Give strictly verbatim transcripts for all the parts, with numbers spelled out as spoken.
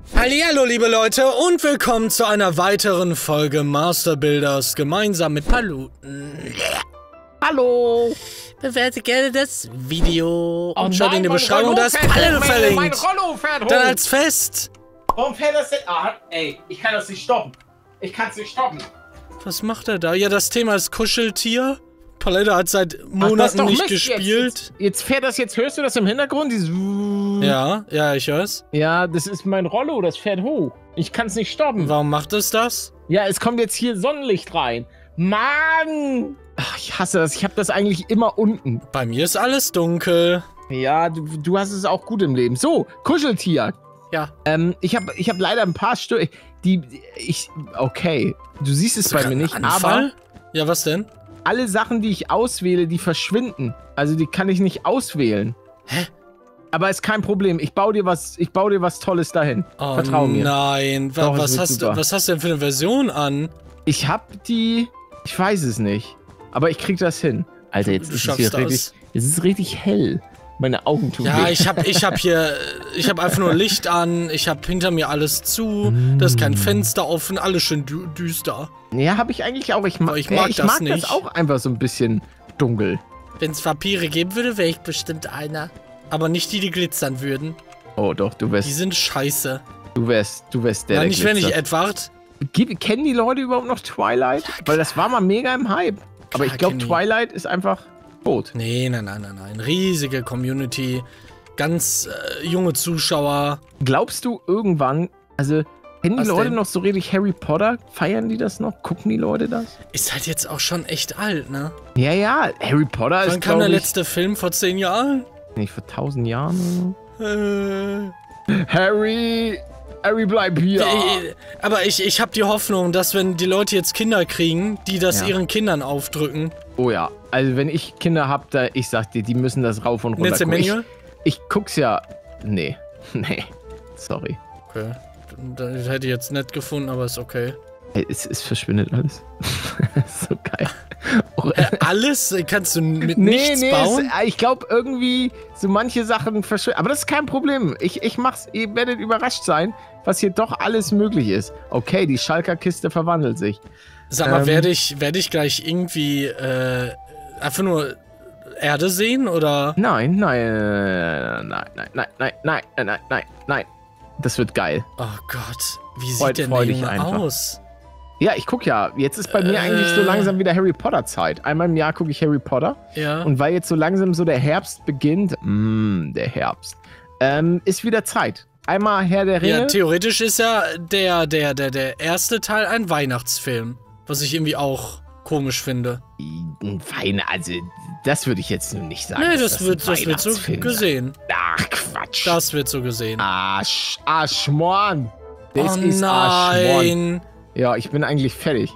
Hallihallo, liebe Leute, und willkommen zu einer weiteren Folge Master Builders gemeinsam mit Paluten. Hallo! Bewerte gerne das Video Oh und schaut in die Beschreibung, da ist Palle verlinkt. Dann als fest. Warum fährt das denn? Ah, ey, ich kann das nicht stoppen. Ich kann es nicht stoppen. Was macht er da? Ja, das Thema ist Kuscheltier. Palette hat seit Monaten nicht gespielt. Jetzt, jetzt fährt das jetzt, hörst du das im Hintergrund? Dieses Ja, ja, ich hör's. Ja, das ist mein Rollo, das fährt hoch. Ich kann es nicht stoppen. Warum macht es das? Ja, es kommt jetzt hier Sonnenlicht rein. Mann! Ach, ich hasse das. Ich habe das eigentlich immer unten. Bei mir ist alles dunkel. Ja, du, du hast es auch gut im Leben. So, Kuscheltier. Ja. Ähm, ich habe ich hab leider ein paar Stück. Die, ich, okay. Du siehst es bei mir nicht, Anfall? aber... Ja, was denn? Alle Sachen, die ich auswähle, die verschwinden. Also die kann ich nicht auswählen. Hä? Aber ist kein Problem. Ich baue dir was, ich baue dir was Tolles dahin. Oh, Vertrau mir. Nein. Doch, was, hast du, was hast du denn für eine Version an? Ich hab die... Ich weiß es nicht. Aber ich krieg das hin. Alter, jetzt Du ist es schaffst hier das. richtig... Es ist richtig hell. Meine Augen tun Ja, weh. ich hab, ich hab hier, ich hab einfach nur Licht an, ich hab hinter mir alles zu, da ist kein Fenster offen, alles schön dü düster. Ja, habe ich eigentlich auch. Ich, ma Aber ich mag ich das mag nicht. das auch einfach so ein bisschen dunkel. Wenn es Vampire geben würde, wäre ich bestimmt einer. Aber nicht die, die glitzern würden. Oh doch, du Die wärst, sind scheiße. du wärst, du wärst der, Ja, der nicht, wenn ich glitzert. Edward. Gib- Kennen die Leute überhaupt noch Twilight? Weil das war mal mega im Hype. Aber ich glaube, kenn ich. Twilight ist einfach tot. Nee, nein, nein, nein, nein. Riesige Community. Ganz äh, junge Zuschauer. Glaubst du irgendwann, also kennen die Was Leute denn? noch so richtig Harry Potter? Feiern die das noch? Gucken die Leute das? Ist halt jetzt auch schon echt alt, ne? Ja, ja, Harry Potter Wann ist, kam der glaube ich, letzte Film? Vor zehn Jahren? nicht vor tausend Jahren oder Äh... so. Harry, Harry, bleib hier. Äh, Aber ich, ich habe die Hoffnung, dass wenn die Leute jetzt Kinder kriegen, die das Ja. ihren Kindern aufdrücken. Oh ja, also wenn ich Kinder hab, da, ich sag dir, die müssen das rauf und runter Netze gucken. Ich, Menge? ich guck's ja, nee, nee, sorry. Okay. Das hätte ich jetzt nett gefunden, aber ist okay. Ey, es, es verschwindet alles. So geil. Oh, Äh, alles? Kannst du mit nee, nichts nee, bauen? es, ich glaube irgendwie so manche Sachen verschwinden. Aber das ist kein Problem. Ich, ich mach's, ihr werdet überrascht sein, was hier doch alles möglich ist. Okay, die Schalker Kiste verwandelt sich. Sag mal, ähm, werde ich, werd ich gleich irgendwie äh, einfach nur Erde sehen, oder? Nein, nein, nein, nein, nein, nein, nein, nein, nein, nein, nein. Das wird geil. Oh Gott, wie sieht Freut- denn freu der dich Junge einfach. aus? Ja, ich guck ja. Jetzt ist bei mir Äh. eigentlich so langsam wieder Harry Potter Zeit. Einmal im Jahr gucke ich Harry Potter. Ja. Und weil jetzt so langsam so der Herbst beginnt, mh, der Herbst, ähm, ist wieder Zeit. Einmal Herr der Ringe. Ja, theoretisch ist ja der, der, der, der erste Teil ein Weihnachtsfilm. Was ich irgendwie auch komisch finde. Ein Wein, also das würde ich jetzt nicht sagen. Nee, dass das, wird, ein das wird so Weihnachtsfilm gesehen. ist. Ach, Quatsch. Das wird so gesehen. Arsch, Arschmorn. Das Oh ist Arschmorn. nein. Ja, ich bin eigentlich fertig.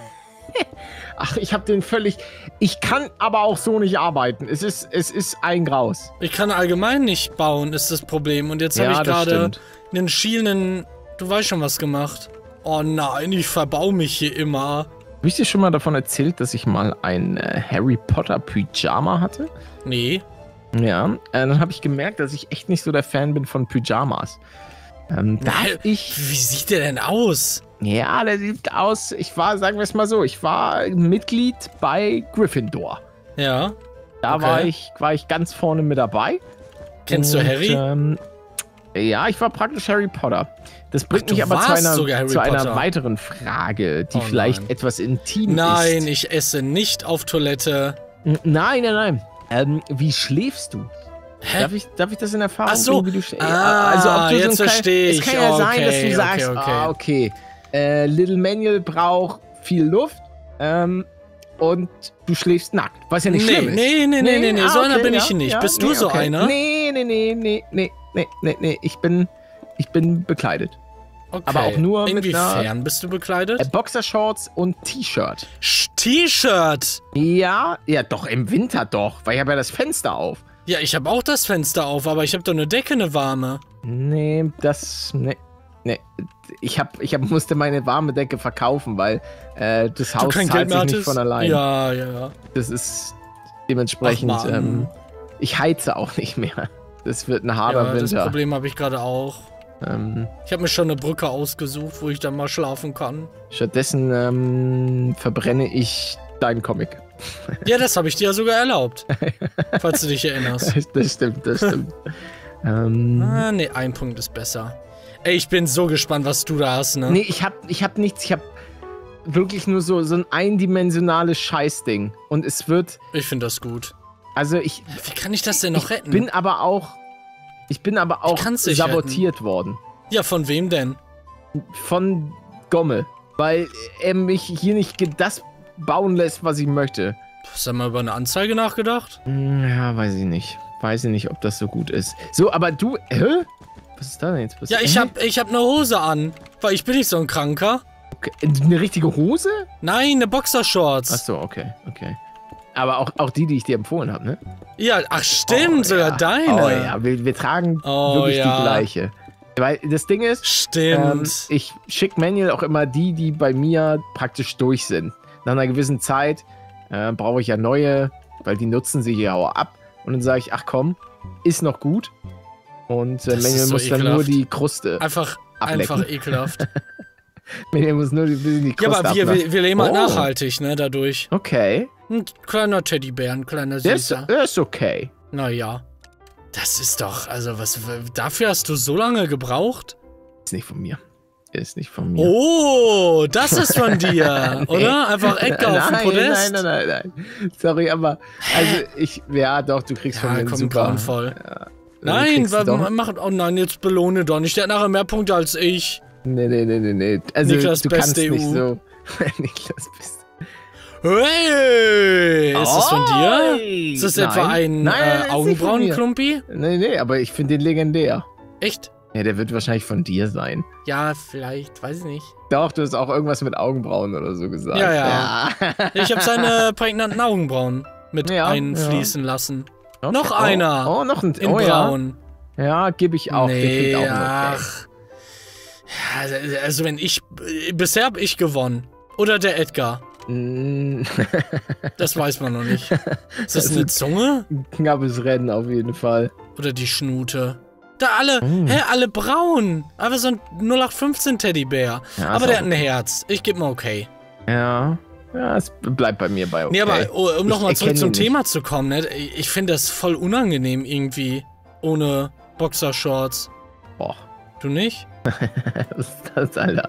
Ach, ich habe den völlig... Ich kann aber auch so nicht arbeiten. Es ist, es ist ein Graus. Ich kann allgemein nicht bauen, ist das Problem. Und jetzt Ja, habe ich das gerade stimmt. einen schielenden... Du weißt schon, was gemacht. Oh nein, ich verbau mich hier immer. Habe ich dir schon mal davon erzählt, dass ich mal ein äh, Harry Potter Pyjama hatte? Nee. Ja, äh, dann habe ich gemerkt, dass ich echt nicht so der Fan bin von Pyjamas. Ähm, darf Hä? ich... Wie sieht der denn aus? Ja, der sieht aus... Ich war, sagen wir es mal so, ich war Mitglied bei Gryffindor. Ja. Da Okay. war, ich, war ich ganz vorne mit dabei. Kennst Und, du Harry? Ähm, ja, ich war praktisch Harry Potter. Das bringt Ach, du mich aber zu warst sogar einer, Harry zu einer Potter. weiteren Frage, die Oh vielleicht nein. etwas intim Nein, ist. ich esse nicht auf Toilette. N- Nein, nein, nein. Ähm, wie schläfst du? Hä? Darf ich, darf ich das in Erfahrung Ach so. bringen, wie du schläfst? Ah, du jetzt so ein versteh klein- ich. Es kann ja sein, dass Okay, du sagst, okay, okay. ah, okay, äh, Little Manuel braucht viel Luft ähm, und du schläfst nackt, was ja nicht Nee, schlimm ist. nee, nee, nee, nee, nee, ah, so einer okay, bin ja, ich nicht. ja, Bist du nee, so okay. einer? Nee, nee, nee, nee, nee, nee, nee, nee, nee, ich bin, ich bin bekleidet. Okay. aber auch nur mit Inwiefern einer- bist du bekleidet? Äh, Boxershorts und T-Shirt. Sch- T-Shirt. Ja, ja, doch, im Winter doch, weil ich habe ja das Fenster auf. Ja, ich habe auch das Fenster auf, aber ich habe doch eine Decke, eine warme. Nee, das, nee, nee. Ich, hab, ich hab, musste meine warme Decke verkaufen, weil äh, das Du Haus kein zahlt Geld mehr sich nicht hattest? von allein. Ja, ja, ja. Das ist dementsprechend, Ach, Mann. ähm, ich heize auch nicht mehr. Das wird ein harder Ja, das Winter. Problem habe ich gerade auch. Ähm, Ich habe mir schon eine Brücke ausgesucht, wo ich dann mal schlafen kann. stattdessen ähm, verbrenne ich deinen Comic. Ja, das habe ich dir ja sogar erlaubt. Falls du dich erinnerst. Das stimmt, das stimmt. ähm, Ah, nee, ein Punkt ist besser. Ey, ich bin so gespannt, was du da hast, ne? nee, ich hab, ich hab nichts. Ich hab wirklich nur so, so ein eindimensionales Scheißding. Und es wird, Ich finde das gut. also ich, Wie kann ich das denn noch ich retten? bin aber auch, ich bin aber auch kann's nicht sabotiert worden. ja, von wem denn? Von Gomme. Weil er mich hier nicht ge- das bauen lässt, was ich möchte. Hast du mal über eine Anzeige nachgedacht? Hm, Ja, weiß ich nicht. Weiß ich nicht, ob das so gut ist. So, aber du, hä? Was ist da denn jetzt passiert? Ja, ich Hä? hab, ich hab eine Hose an. Weil ich bin nicht so ein Kranker. Okay. Eine richtige Hose? Nein, eine Boxershorts. Achso, okay, okay. Aber auch, auch die, die ich dir empfohlen habe, ne? Ja, ach stimmt, Oh, sogar ja. deine. Oh ja, wir, wir tragen Oh, wirklich ja. die gleiche. Weil das Ding ist, ähm, Stimmt. ich schicke Manuel auch immer die, die bei mir praktisch durch sind. Nach einer gewissen Zeit äh, brauche ich ja neue, weil die nutzen sie ja auch ab. Und dann sage ich, ach komm, ist noch gut. Und äh, Das Manuel ist so muss dann nur ekelhaft. die Kruste. Einfach, ablecken. einfach ekelhaft. Manuel muss nur die, bisschen die Ja, Kruste aber wir, ablecken. wir, wir leben halt Oh. nachhaltig, ne, dadurch. Okay, Ein kleiner Teddybär, ein kleiner der ist, Süßer. der ist okay. Naja. Das ist doch, also was, dafür hast du so lange gebraucht? Ist nicht von mir. Ist nicht von mir. Oh, das ist von dir, oder? Einfach Edgar auf dem nein, Podest? Nein, nein, nein, nein. Sorry, aber also ich, ja doch, du kriegst von Ja, mir einen komm, super. grauenvoll. Ja, Nein, kriegst du wa- doch. mach, oh nein, jetzt belohne doch nicht. Der hat nachher mehr Punkte als ich. Nee, nee, nee, nee, nee. Also Niklas du kannst Beste nicht E U. so. Niklas bist. Hey, ist das von dir? Oi! Ist das Nein. etwa ein Nein, äh, ist nicht von mir. Augenbrauenklumpi? Nee, nee, aber ich finde den legendär. Echt? Ja, der wird wahrscheinlich von dir sein. Ja, vielleicht, weiß ich nicht. Doch, du hast auch irgendwas mit Augenbrauen oder so gesagt. Ja, ja. ja. Ich habe seine prägnanten Augenbrauen mit Ja, einfließen lassen. Okay. Noch Oh, einer. Oh, noch ein In oh, ja. braun. Ja, gebe ich auch. Der Nee, klingt auch noch okay. ach. Ja, also wenn ich, bisher habe ich gewonnen. Oder der Edgar. Mm, Das weiß man noch nicht. Ist das Das eine ist- Zunge? Knappes Rennen auf jeden Fall. Oder die Schnute? Da alle, Mm. hä, alle braun. Aber so ein null acht fünfzehn Teddybär. Ja, Aber ist der auch hat ein Herz. Ich gebe mal okay. Ja. Ja, es bleibt bei mir bei okay. Nee, aber oh, um Ich nochmal zurück erkenne zum ihn Thema zu kommen, ne? Ich finde das voll unangenehm irgendwie. Ohne Boxershorts. Boah. Du nicht? Was ist das, Alter?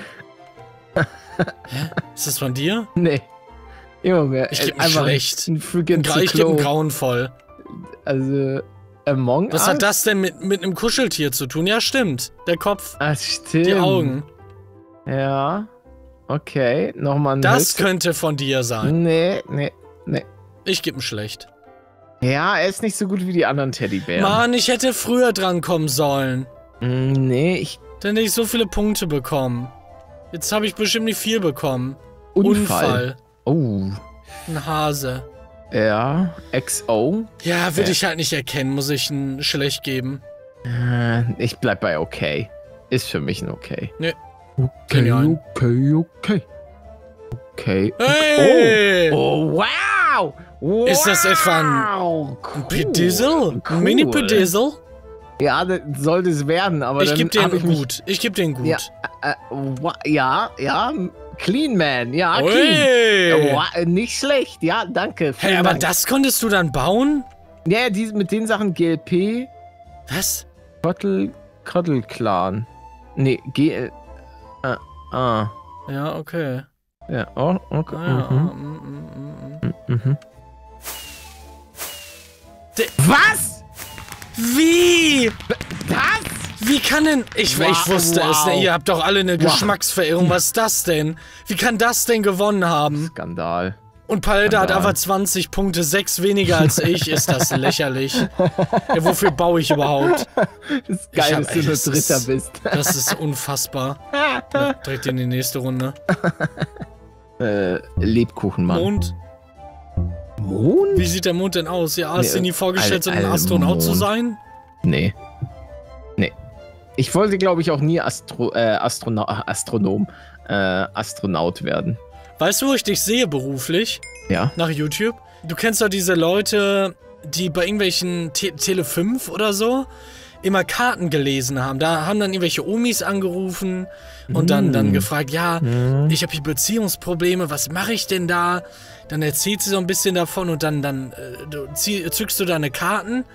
Ist das von dir? Nee. Immer mehr. Ich geb Äh, einfach schlecht. Ein freaking Gra ich gebe einen Zyklop. grauenvoll. Also, Among Was Us? hat das denn mit, mit einem Kuscheltier zu tun? Ja, stimmt. Der Kopf, Ah, stimmt. die Augen. Ja. Okay, nochmal ein Das Hölzchen. könnte von dir sein. Nee, nee, nee. Ich gebe ihn schlecht. Ja, er ist nicht so gut wie die anderen Teddybären. Mann, ich hätte früher drankommen sollen. Mm, Nee, ich. Dann hätte ich so viele Punkte bekommen. Jetzt habe ich bestimmt nicht viel bekommen. Unfall. Oh. Ein Hase. Ja. X O. Ja, würde Äh. ich halt nicht erkennen. Muss ich ihn schlecht geben. Äh, Ich bleib bei okay. Ist für mich ein okay. Nee. Okay, Genial. okay, okay. Okay. Hey! Oh, oh wow! wow! Ist das etwa ein- Cool. Ein Pedizzle? Cool. Ein Mini-Pedizzle? Ja, das sollte es werden, aber Ich dann gebe hab den ich mich, gut. Ich gebe den gut. Ja, äh, wa- ja, ja, Clean Man, ja, clean. Hey! Wa- äh, nicht schlecht, ja, danke. Hey, vielen aber Dank. das konntest du dann bauen? Ja, die, mit den Sachen G L P, Was? Kottel, Kottel Clan. Nee, G L. Ah, ah. Ja, okay. Ja, oh, okay. Ah, ja. Mhm. mm, mm, mm, mm. Mhm. De- Was? Wie? Das? Wie kann denn... Ich, Wow, ich wusste es, wow. ne? Ihr habt doch alle eine Wow. Geschmacksverirrung. Was ist das denn? Wie kann das denn gewonnen haben? Skandal. Und Palda hat Skandal. einfach zwanzig Punkte, sechs weniger als ich. Ist das lächerlich? Ja, wofür baue ich überhaupt? Das ist Ich geil, hab- dass du ey, nur das Dritter ist- bist. Das ist unfassbar. Ja, direkt in die nächste Runde. äh, Lebkuchenmann. Mond? Mond? Wie sieht der Mond denn aus? Ja, hast du Nee, dir nie vorgestellt, so ein Alter, Astronaut zu Mond. sein? Nee. Nee. Ich wollte, glaube ich, auch nie Astro äh, Astrono Astronom, äh, Astronaut werden. Weißt du, wo ich dich sehe beruflich? Ja. Nach YouTube? Du kennst doch diese Leute, die bei irgendwelchen Te Tele fünf oder so immer Karten gelesen haben. Da haben dann irgendwelche Omis angerufen und dann, dann gefragt, ja, Mhm. ich habe hier Beziehungsprobleme, was mache ich denn da? Dann erzählt sie so ein bisschen davon und dann, dann äh, du, zieh, zückst du deine Karten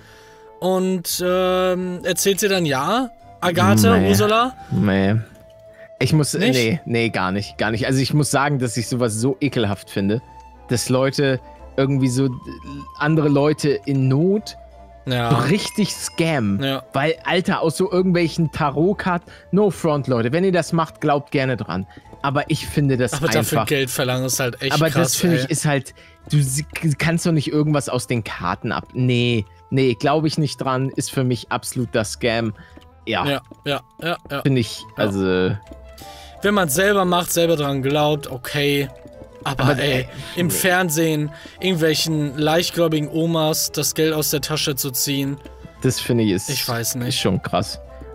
und ähm, erzählt sie dann, ja, Agathe, Nee. Ursula. Nee. Ich muss, Nicht? nee, nee, gar nicht, gar nicht. Also ich muss sagen, dass ich sowas so ekelhaft finde, dass Leute irgendwie so äh, andere Leute in Not so Ja. richtig scammen. Ja. Weil, Alter, aus so irgendwelchen Tarotkarten, no front, Leute. Wenn ihr das macht, glaubt gerne dran. Aber ich finde das Aber dafür einfach. Geld verlangen ist halt echt Aber krass, das finde ey. ich ist halt, du sie- kannst doch nicht irgendwas aus den Karten ab. Nee, nee, glaube ich nicht dran. Ist für mich absoluter Scam. Ja, Ja, ja, ja, ja. finde ich, Ja. also. Wenn man es selber macht, selber dran glaubt, okay. Aber, Aber, ey, ey, im nee. Fernsehen irgendwelchen leichtgläubigen Omas das Geld aus der Tasche zu ziehen, Das finde ich ist, ich weiß ist nicht. schon krass.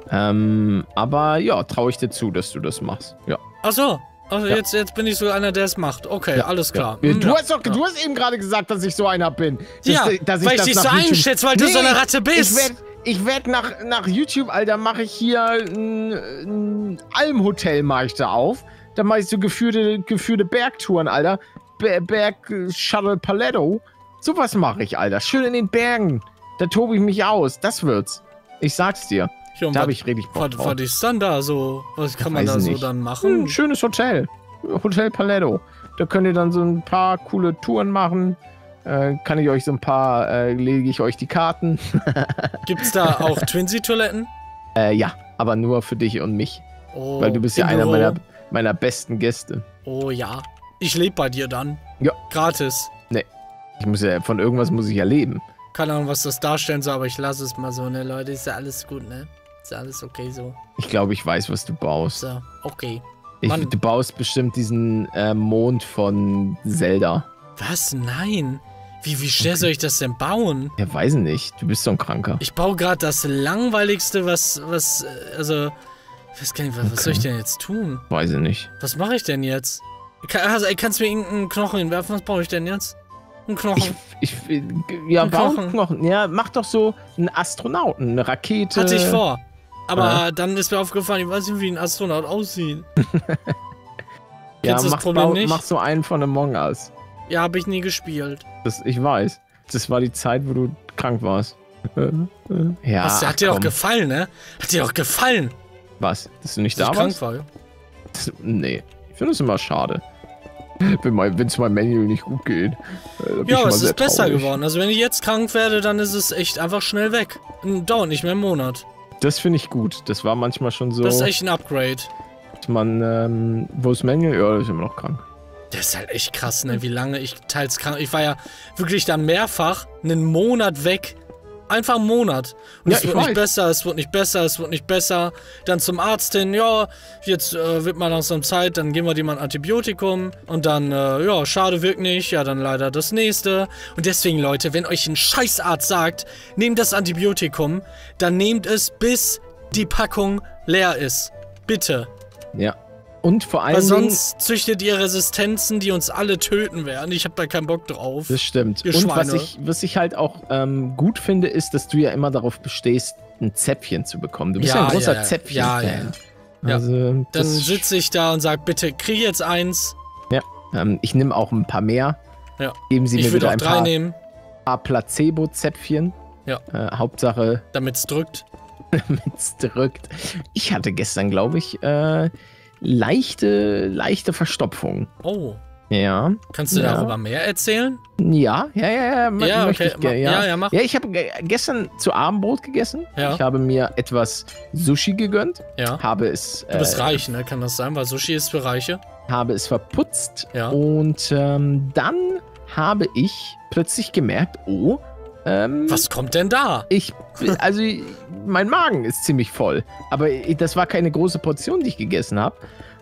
Ähm, aber ja, traue ich dir zu, dass du das machst. Ja. Ach so, also Ja. jetzt, jetzt bin ich so einer, der es macht. Okay, alles klar. Ja. Hm, Du, ja. hast doch, du hast eben gerade gesagt, dass ich so einer bin. Dass, Ja, dass weil ich das dich nach so YouTube- einschätze, weil du so eine Ratte bist. Ich werde ich werd nach, nach YouTube, Alter, mache ich hier ein, ein Almhotel mach ich da auf. Da mache ich so geführte, geführte Bergtouren, Alter. Be Berg äh, Shuttle Paletto. Sowas mache ich, Alter. Schön in den Bergen. Da tobe ich mich aus. Das wird's. Ich sag's dir. Ja, und Da was- habe ich richtig Bock Was, drauf. was ist dann da so? Was kann man Weiß da so nicht. dann Ein machen? schönes Hotel. Hotel Paletto. Da könnt ihr dann so ein paar coole Touren machen. Äh, kann ich euch so ein paar, äh, lege ich euch die Karten. Gibt's da auch Twinsy-Toiletten? Äh, ja, aber nur für dich und mich. Oh, Weil du bist ja im einer Büro? meiner, meiner besten Gäste. Oh ja. Ich lebe bei dir dann. Ja. Gratis. Ich muss ja, von irgendwas muss ich ja leben. Keine Ahnung, was das darstellen soll, aber ich lasse es mal so, ne, Leute. Ist ja alles gut, ne? Ist ja alles okay so. Ich glaube, ich weiß, was du baust. So, okay. Ich, Mann. du baust bestimmt diesen äh, Mond von Zelda. Was? Nein. Wie, wie schnell soll ich das denn bauen? Ja, weiß ich nicht. Du bist so ein Kranker. Ich baue gerade das langweiligste, was, was, äh, also, ich weiß gar nicht, was, was Okay. soll ich denn jetzt tun? Weiß ich nicht. Was mache ich denn jetzt? Kann, also, ey, kannst du mir irgendeinen Knochen hinwerfen? Was brauche ich denn jetzt? Ein Ich, Knochen. ich, ja, Ein bau Knochen. einen Knochen. Ja, mach doch so einen Astronauten, eine Rakete. Hatte ich vor. Aber Ja. dann ist mir aufgefallen, ich weiß nicht, wie ein Astronaut aussieht. Ja, Kennst du das mach, Problem bau, nicht? mach so einen von Among Us. Ja, habe ich nie gespielt. Das, ich weiß. Das war die Zeit, wo du krank warst. Äh, äh. Ja, Was, hat dir ach doch komm. gefallen, ne? Hat dir doch gefallen, Was? Dass du nicht dass da ich krank warst? war. Ja? Das, nee. Ich finde es immer schade. Wenn es meinem Manual nicht gut geht. Äh, da bin ich Ja, aber immer es sehr ist besser traurig. geworden. Also wenn ich jetzt krank werde, dann ist es echt einfach schnell weg. Und dauert nicht mehr einen Monat. Das finde ich gut. Das war manchmal schon so, Das ist echt ein Upgrade. dass man, ähm, wo ist Manual? Ja, das ist immer noch krank. Das ist halt echt krass, ne? Wie lange ich teils krank... Ich war ja wirklich dann mehrfach einen Monat weg. Einfach einen Monat. Und Ja, es ich wird nicht weiß. besser, es wird nicht besser, es wird nicht besser. Dann zum Arzt hin, ja, jetzt äh, wird mal langsam Zeit, dann geben wir dir mal ein Antibiotikum. Und dann, äh, ja, schade, wirkt nicht, ja, dann leider das nächste. Und deswegen, Leute, wenn euch ein Scheißarzt sagt, nehmt das Antibiotikum, dann nehmt es, bis die Packung leer ist. Bitte. Ja. Und vor Weil allen Dingen, sonst züchtet ihr Resistenzen, die uns alle töten werden. Ich hab da keinen Bock drauf. das stimmt. Ihr Und was Schweine. ich, was ich halt auch ähm, gut finde, ist, dass du ja immer darauf bestehst, ein Zäpfchen zu bekommen. Du bist ja, Ja, ein großer ja, ja. Zäpfchen-Fan. Ja, ja. Also, Dann das, sitze ich da und sag, bitte, krieg jetzt eins. ähm, ich nehme auch ein paar mehr. Ja. Geben Sie Ich mir würde wieder auch ein drei paar, nehmen, paar Placebo-Zäpfchen. Ja. Äh, Hauptsache, damit's drückt. es drückt. Ich hatte gestern, glaube ich, äh, leichte, leichte Verstopfung. Oh. Ja. Kannst du Ja. darüber mehr erzählen? Ja, ja, ja, ja. m- Ja, möchte okay. ich gerne, Ma- ja. ja, ja, mach. Ja, ich habe ge gestern zu Abendbrot gegessen. Ja. Ich habe mir etwas Sushi gegönnt. Ja. Habe es, Du bist äh, reich, ne? Kann das sein? Weil Sushi ist für Reiche. habe es verputzt. Ja. Und ähm, dann habe ich plötzlich gemerkt, oh, ähm, Was kommt denn da? ich, also mein Magen ist ziemlich voll. Aber das war keine große Portion, die ich gegessen habe.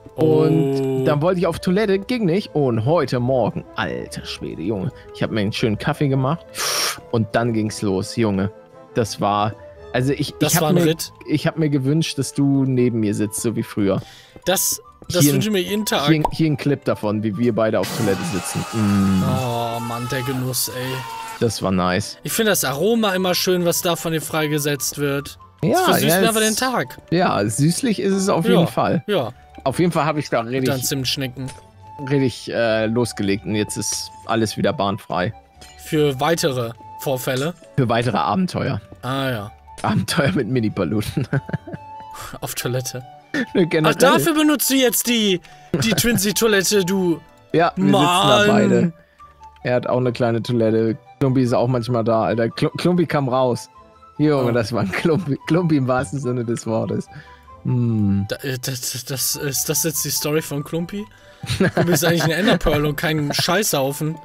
Und Oh. dann wollte ich auf Toilette, ging nicht. Und heute Morgen, alter Schwede, Junge, ich habe mir einen schönen Kaffee gemacht. Und dann ging's los, Junge. Das war, also ich, Das ich war habe ein mir, Ritt. ich hab mir gewünscht, dass du neben mir sitzt, so wie früher. Das, das Hier- wünsche ich mir jeden Tag. Hier, hier ein Clip davon, wie wir beide auf Toilette sitzen. Mm, Oh Mann, der Genuss, ey. das war nice. Ich finde das Aroma immer schön, was da von dir freigesetzt wird. Ja, das versüßt ja, mir aber es- den Tag. Ja, süßlich ist es auf Ja. jeden Fall. Ja, Auf jeden Fall habe ich da dann richtig, Zimtschnecken. richtig äh, losgelegt und jetzt ist alles wieder bahnfrei. Für weitere Vorfälle. Für weitere Abenteuer. Ah ja, Abenteuer mit Mini-Paluten. auf Toilette. Generell. Ach, dafür benutzt du jetzt die, die Twinsy-Toilette, du. Ja, wir Mann. sitzen da beide. Er hat auch eine kleine Toilette. Klumpi ist auch manchmal da, Alter. Kl Klumpi kam raus. Junge, Oh. das war ein Klumpi. Klumpi im wahrsten Sinne des Wortes. Hm. Da, äh, das, das, ist das jetzt die Story von Klumpi? Du bist eigentlich ein Enderpearl und kein Scheißhaufen.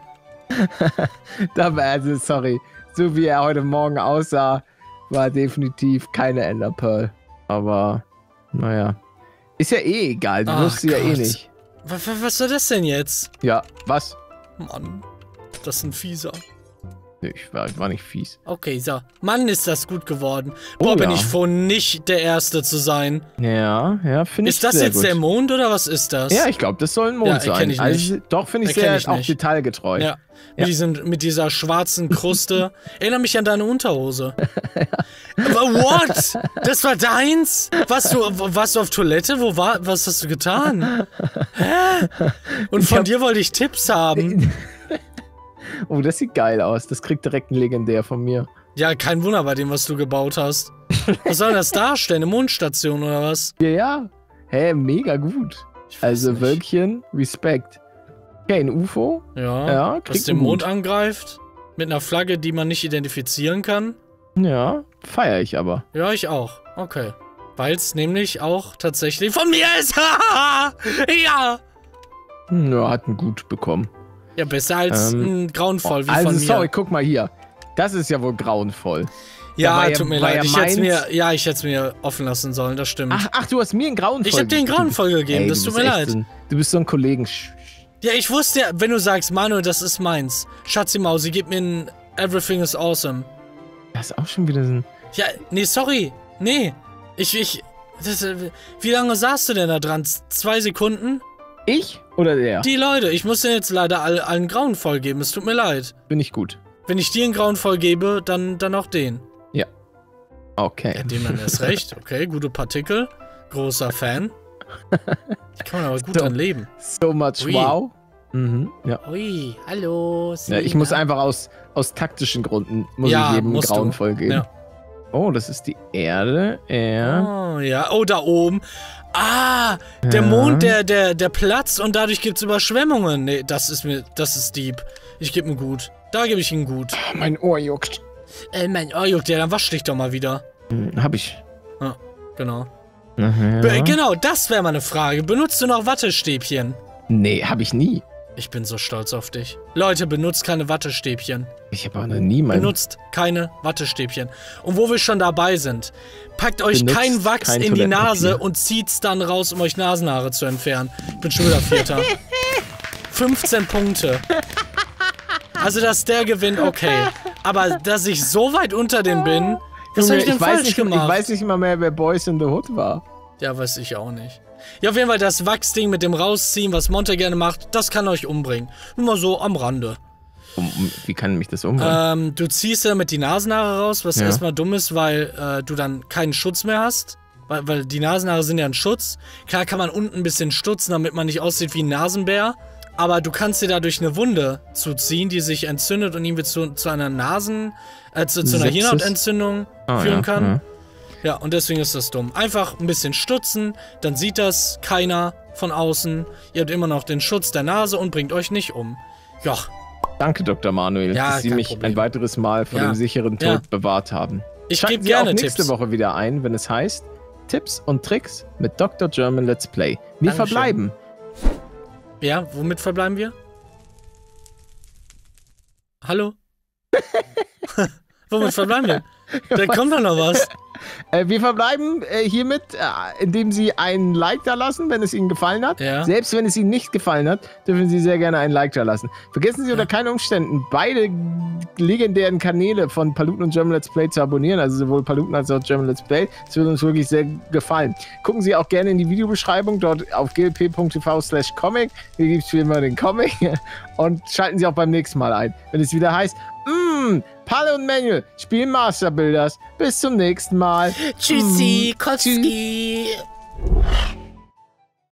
Da war also, sorry. So wie er heute Morgen aussah, war definitiv keine Enderpearl. Aber, naja. Ist ja eh egal. Du Ach wirst sie ja eh Gott. nicht. Was, was soll das denn jetzt? Ja, was? Mann, das ist ein Fieser. Nee, ich war, war nicht fies. Okay, so. Mann, ist das gut geworden. Boah, Oh, bin ja. ich froh, nicht der Erste zu sein. Ja, ja, finde ich Ist das sehr jetzt gut. der Mond oder was ist das? Ja, ich glaube, das soll ein Mond Ja, sein. erkenn ich nicht. Also, doch, finde ich Erkenn sehr ich auch nicht. detailgetreu. Ja. Mit, Ja. Diesem, mit dieser schwarzen Kruste. Erinnere mich an deine Unterhose. Aber what? Das war deins? Warst du, warst du auf Toilette? Wo war, was hast du getan? Hä? Und von hab- dir wollte ich Tipps haben. Oh, das sieht geil aus. Das kriegt direkt ein Legendär von mir. Ja, kein Wunder bei dem, was du gebaut hast. Was soll das darstellen? Eine Mondstation oder was? Ja, ja. Hä, mega gut. Ich weiß Also nicht. Wölkchen, Respekt. Okay, ein U F O. Ja, Ja, was kriegt den einen Mond Mut. angreift. Mit einer Flagge, die man nicht identifizieren kann. Ja, feiere ich aber. Ja, ich auch. Okay. Weil es nämlich auch tatsächlich von mir ist. Ja. Hm, Ja, hat einen gut bekommen. Ja, besser als Ähm, ein Grauenvoll wie Also, von mir. sorry, guck mal hier. Das ist ja wohl grauenvoll. Ja, war ja- tut mir war leid. ja ich hätte meins. mir, ja, ich hätte es mir offen lassen sollen, das stimmt. Ach, ach, du hast mir einen grauenvoll ich habe dir einen gegeben. Grauenvoll gegeben, Ey, das du tut bist mir echt leid. So ein, du bist so ein Kollegen. Sch- Ja, ich wusste ja, wenn du sagst, Manuel, das ist meins. Schatzi Mausi, gib mir ein Everything is awesome. Das ist auch schon wieder so ein... Ja, nee, sorry. Nee. Ich, ich. Das, äh, wie lange saßt du denn da dran? Z- Zwei Sekunden? Ich oder der? Die Leute, ich muss dir jetzt leider all, allen Grauenvoll geben. Es tut mir leid. Bin ich gut. Wenn ich dir einen Grauenvoll gebe, dann, dann auch den. Okay. Ja, dem dann erst recht. Okay, gute Partikel. Großer Fan. Ich kann man aber gut So. dran leben. So much Ui. wow. Mhm, ja. Ui, hallo. ja. Ich muss einfach aus, aus taktischen Gründen muss Ja, ich jedem musst du. grauenvoll geben. Ja. Oh, das ist die Erde. Ja. Oh, ja. Oh, da oben. Ah, der Ja. Mond, der, der, der Platz und dadurch gibt's Überschwemmungen. Nee, das ist mir, das ist deep. Ich gebe ihm gut. Da gebe ich ihm gut. Mein Ohr juckt. Äh, mein Ohr juckt, ja, dann wasch dich doch mal wieder. Hm, hab ich. Genau. Aha. Be genau, das wäre mal eine Frage. Benutzt du noch Wattestäbchen? Nee, hab ich nie. Ich bin so stolz auf dich. Leute, benutzt keine Wattestäbchen. Ich habe auch noch nie mein... Benutzt keine Wattestäbchen. Und wo wir schon dabei sind, packt euch Benutzt kein Wachs kein in die Nase Toilettenpapier. und zieht's dann raus, um euch Nasenhaare zu entfernen. Ich bin schon wieder Vierter. fünfzehn Punkte. Also, dass der gewinnt, okay. Aber dass ich so weit unter dem bin, was Junge, habe ich denn ich weiß falsch nicht, gemacht? Ich weiß nicht mal mehr, wer Boys in the Hood war. Ja, weiß ich auch nicht. Ja, auf jeden Fall das Wachsding mit dem Rausziehen, was Monte gerne macht, das kann euch umbringen. Nur mal so am Rande. Um, um, wie kann mich das umbringen? Ähm, du ziehst ja mit die Nasenhaare raus, was Ja. erstmal dumm ist, weil äh, du dann keinen Schutz mehr hast. Weil, weil die Nasenhaare sind ja ein Schutz. Klar kann man unten ein bisschen stutzen, damit man nicht aussieht wie ein Nasenbär. Aber du kannst dir dadurch eine Wunde zuziehen, die sich entzündet und irgendwie zu, zu einer Nasen... Äh, zu, zu einer Sepsis? Hirnhautentzündung Ah, führen ja, kann. ja. Ja, und deswegen ist das dumm. Einfach ein bisschen stutzen, dann sieht das keiner von außen. Ihr habt immer noch den Schutz der Nase und bringt euch nicht um. Ja, Danke, Doktor Manuel, Ja, dass Sie kein mich Problem. ein weiteres Mal vor Ja. dem sicheren Tod Ja. bewahrt haben. ich Schalten gebe Sie gerne auch nächste Tipps. Woche wieder ein, wenn es heißt Tipps und Tricks mit Doktor German Let's Play. Wir Dankeschön. verbleiben. Ja, womit verbleiben wir? Hallo? Womit verbleiben wir? Da kommt doch noch was. Äh, wir verbleiben äh, hiermit, äh, indem Sie ein Like da lassen, wenn es Ihnen gefallen hat. Ja. Selbst wenn es Ihnen nicht gefallen hat, dürfen Sie sehr gerne ein Like da lassen. Vergessen Sie Ja. unter keinen Umständen, beide legendären Kanäle von Paluten und German Let's Play zu abonnieren, also sowohl Paluten als auch German Let's Play. Das würde uns wirklich sehr gefallen. Gucken Sie auch gerne in die Videobeschreibung, dort auf glp.tv slash comic. Hier gibt es wie immer den Comic. Und schalten Sie auch beim nächsten Mal ein, wenn es wieder heißt, mmm, Mm, Palle und Manuel spielen Master Builders. Bis zum nächsten Mal. Tschüssi, Mm, Kotski. tschüss.